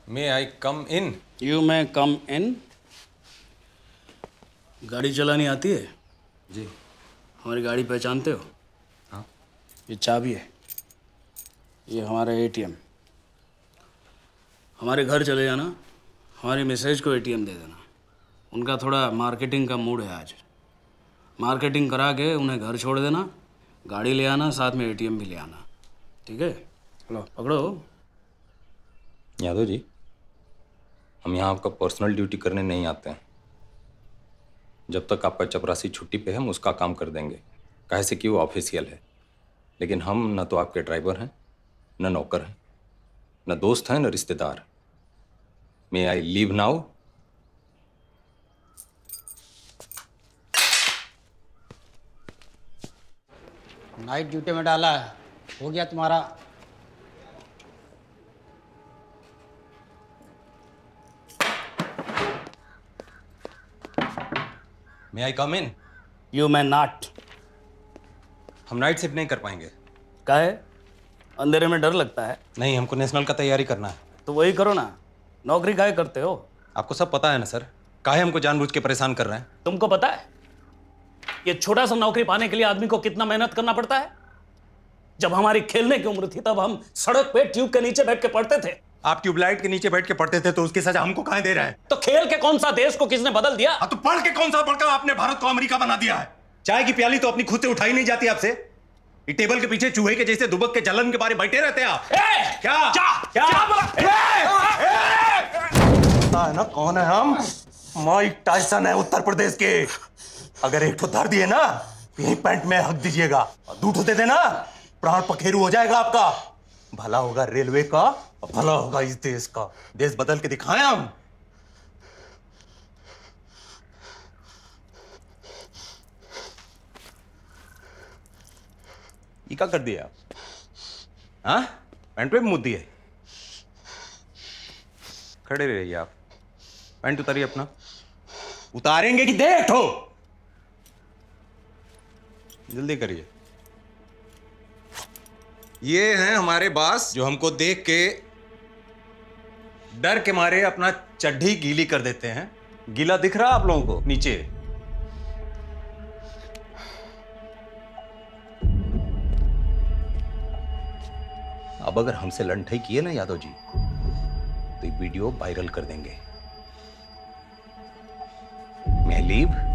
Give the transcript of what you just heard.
May I come in? You मे कम इन। गाड़ी चलानी आती है? जी। हमारी गाड़ी पहचानते हो? हाँ। ये चाबी है, ये हमारा एटीएम। हमारे घर चले जाना, हमारी मिसेज को एटीएम दे देना। उनका थोड़ा मार्केटिंग का मूड है आज। मार्केटिंग करा के उन्हें घर छोड़ देना, गाड़ी ले आना, साथ में एटीएम भी ले आना। ठीक है? लो पकड़ो। यादव जी, हम यहाँ आपका पर्सनल ड्यूटी करने नहीं आते हैं। जब तक आपका चपरासी छुट्टी पे है हम उसका काम कर देंगे, काहे से कि वो ऑफिशियल है। लेकिन हम न तो आपके ड्राइवर हैं, न नौकर हैं, न दोस्त हैं, न रिश्तेदार। May I leave now? Night duty में डाला है, हो गया तुम्हारा। May I come in? You may not. हम नाइट शिफ्ट नहीं कर पाएंगे। काहे? अंधेरे में डर लगता है? नहीं, हमको नेशनल का तैयारी करना है। तो वही करो ना, नौकरी काहे करते हो? आपको सब पता है ना सर, काहे हमको जानबूझ के परेशान कर रहे हैं? तुमको पता है ये छोटा सा नौकरी पाने के लिए आदमी को कितना मेहनत करना पड़ता है? जब हमारी खेलने की उम्र थी तब हम सड़क पे ट्यूब के नीचे बैठ के पढ़ते थे। आप ट्यूबलाइट के नीचे बैठ के पढ़ते थे तो उसकी सजा हमको काहे दे रहे हैं? तो खेल के कौन सा देश को किसने बदल दिया? तो पढ़ के कौन सा पढ़कर आपने भारत को अमेरिका बना दिया है? चाय की प्याली तो अपनी खुद से उठाई नहीं जाती आपसे। ये टेबल के पीछे चूहे के जैसे दुबक के जलन के बारे बैठे रहते हैं आप। क्या पता है ना कौन है हम? माइक टायसन है उत्तर प्रदेश के। अगर एक तो धर दिए ना, यही पैंट में हक दीजिएगा, और दूठो दे देना, प्राण पखेरु हो जाएगा आपका। भला होगा रेलवे का और भला होगा इस देश का। देश बदल के दिखाएं हम। ये क्या कर दिया आप? हाँ, पैंट पे मुद्दी है। खड़े रहिए आप। पैंट उतारिए अपना। उतारेंगे कि देखो, जल्दी करिए। ये हैं हमारे बॉस जो हमको देख के डर के मारे अपना चड्ढी गीली कर देते हैं। गीला दिख रहा आप लोगों को नीचे? अब अगर हमसे लड़ाई किए ना यादव जी, तो ये वीडियो वायरल कर देंगे। मैं लीव